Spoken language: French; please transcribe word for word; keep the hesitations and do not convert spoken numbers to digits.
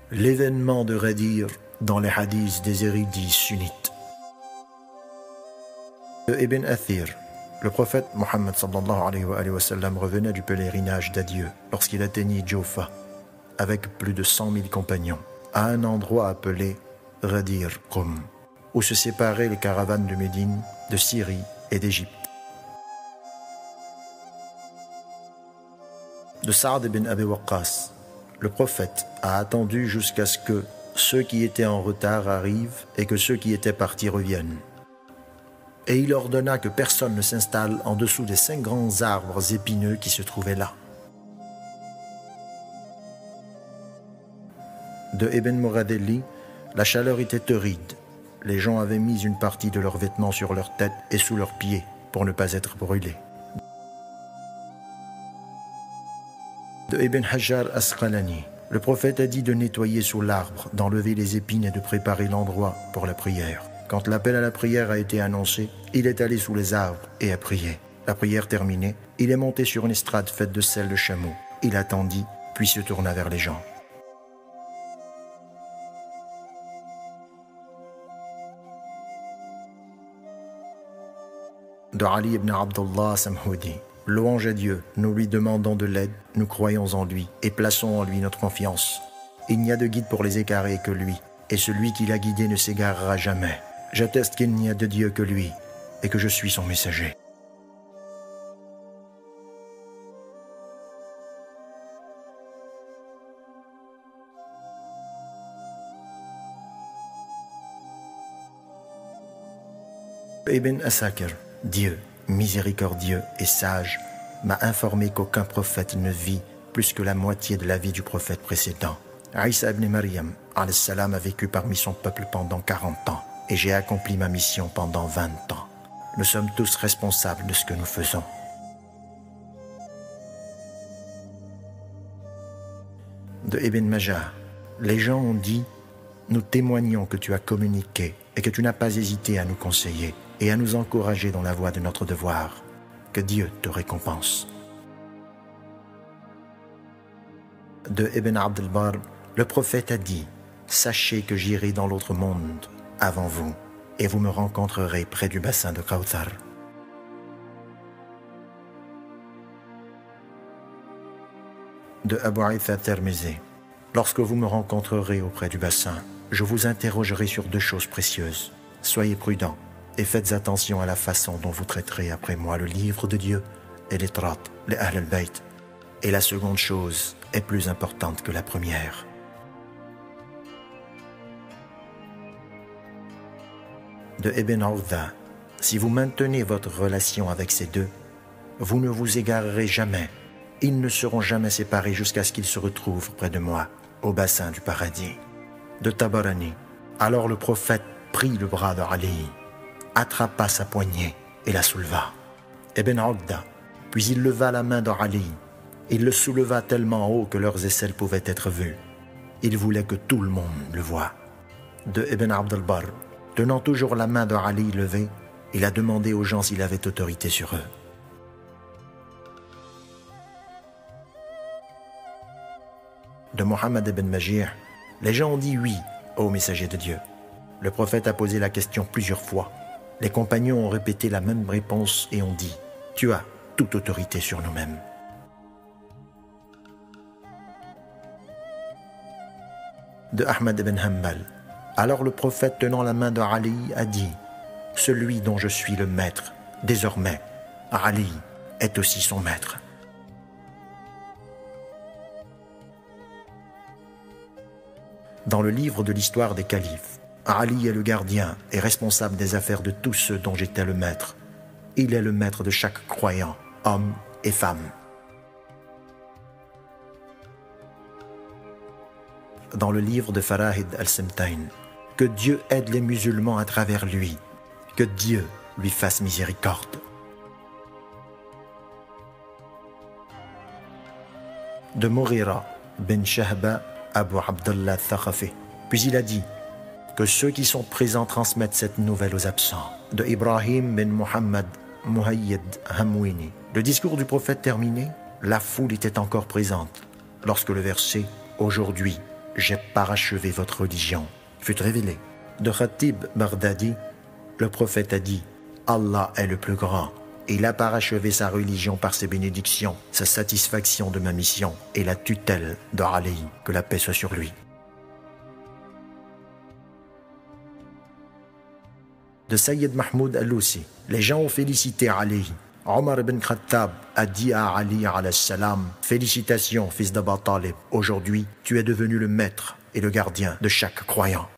L'événement de Ghadir dans les hadiths des érudits sunnites. De Ibn Athir, le prophète Mohammed sallallahu alayhi wa, alayhi wa sallam revenait du pèlerinage d'adieu lorsqu'il atteignit Jawfa avec plus de cent mille compagnons à un endroit appelé Ghadir Qum, où se séparaient les caravanes de Médine, de Syrie et d'Égypte. De Saad ibn Abi Waqqas, le prophète a attendu jusqu'à ce que ceux qui étaient en retard arrivent et que ceux qui étaient partis reviennent. Et il ordonna que personne ne s'installe en dessous des cinq grands arbres épineux qui se trouvaient là. De Ibn Muradelli, la chaleur était torride. Les gens avaient mis une partie de leurs vêtements sur leur tête et sous leurs pieds pour ne pas être brûlés. De Ibn Hajar Asqalani, le prophète a dit de nettoyer sous l'arbre, d'enlever les épines et de préparer l'endroit pour la prière. Quand l'appel à la prière a été annoncé, il est allé sous les arbres et a prié. La prière terminée, il est monté sur une estrade faite de selle de chameau. Il attendit, puis se tourna vers les gens. De Ali ibn Abdullah Samhoudi, louange à Dieu, nous lui demandons de l'aide, nous croyons en lui et plaçons en lui notre confiance. Il n'y a de guide pour les égarés que lui, et celui qui l'a guidé ne s'égarera jamais. J'atteste qu'il n'y a de Dieu que lui, et que je suis son messager. Ibn Asakir, Dieu, miséricordieux et sage, m'a informé qu'aucun prophète ne vit plus que la moitié de la vie du prophète précédent. Isa ibn Maryam alayhi salam a vécu parmi son peuple pendant quarante ans et j'ai accompli ma mission pendant vingt ans. Nous sommes tous responsables de ce que nous faisons. De Ibn Majah, les gens ont dit « Nous témoignons que tu as communiqué et que tu n'as pas hésité à nous conseiller et à nous encourager dans la voie de notre devoir. Que Dieu te récompense. » De Ibn Abd al-Barr, le prophète a dit « Sachez que j'irai dans l'autre monde avant vous, et vous me rencontrerez près du bassin de Kawthar. » De Abu Aïtha Tirmizi, lorsque vous me rencontrerez auprès du bassin, je vous interrogerai sur deux choses précieuses. Soyez prudents et faites attention à la façon dont vous traiterez après moi le livre de Dieu et les trat, les Ahl al-Bayt. Et la seconde chose est plus importante que la première. De Ibn Awdha, si vous maintenez votre relation avec ces deux, vous ne vous égarerez jamais. Ils ne seront jamais séparés jusqu'à ce qu'ils se retrouvent près de moi, au bassin du paradis. De Tabarani, alors le prophète prit le bras de Ali, attrapa sa poignée et la souleva. Ibn Awdha, puis il leva la main de Ali. Il le souleva tellement haut que leurs aisselles pouvaient être vues. Il voulait que tout le monde le voie. De Ibn Abd al-Barr, tenant toujours la main de Ali levée, il a demandé aux gens s'il avait autorité sur eux. De Mohammed ibn Majih, les gens ont dit oui au messager de Dieu. Le prophète a posé la question plusieurs fois. Les compagnons ont répété la même réponse et ont dit « Tu as toute autorité sur nous-mêmes. » De Ahmad ibn Hanbal, alors le prophète tenant la main de Ali a dit « Celui dont je suis le maître, désormais, Ali est aussi son maître. » Dans le livre de l'histoire des califes, Ali est le gardien et responsable des affaires de tous ceux dont j'étais le maître. Il est le maître de chaque croyant, homme et femme. Dans le livre de Farahid al-Simtain, que Dieu aide les musulmans à travers lui, que Dieu lui fasse miséricorde. De Mughira bin Shahba Abu Abdullah Thaqafi, puis il a dit que ceux qui sont présents transmettent cette nouvelle aux absents. De Ibrahim bin Muhammad Muhayyid Hamwini, le discours du prophète terminé, la foule était encore présente lorsque le verset « Aujourd'hui, j'ai parachevé votre religion, fut révélé. De Khatib Baghdadi, le prophète a dit, Allah est le plus grand. Il a parachevé sa religion par ses bénédictions, sa satisfaction de ma mission et la tutelle de Ali, que la paix soit sur lui. De Sayyid Mahmoud Al-Lousi, les gens ont félicité Ali. Omar ibn Khattab a dit à Ali alayhi salam, félicitations fils d'Aba Talib, aujourd'hui tu es devenu le maître et le gardien de chaque croyant.